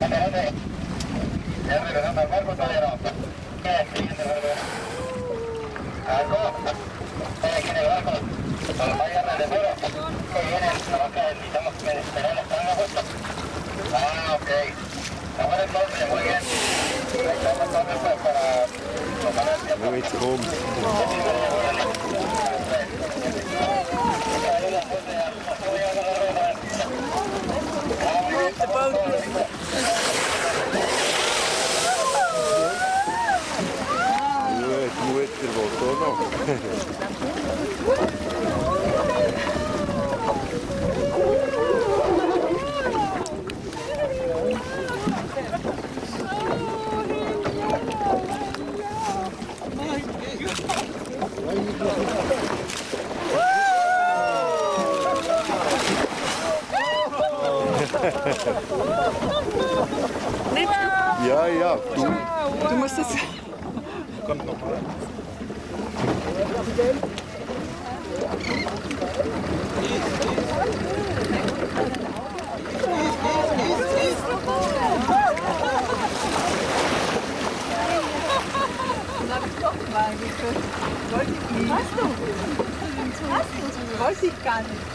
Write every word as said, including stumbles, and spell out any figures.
Ah, ok. Ahora entonces, muy bien. Ahí estamos entonces pues para tomar el tiempo. Muy bien. Nu är det vårt Ja, ja, du. Du musst es. Kommt noch mal. Hast du? Hast du? Wollte ich gar nicht.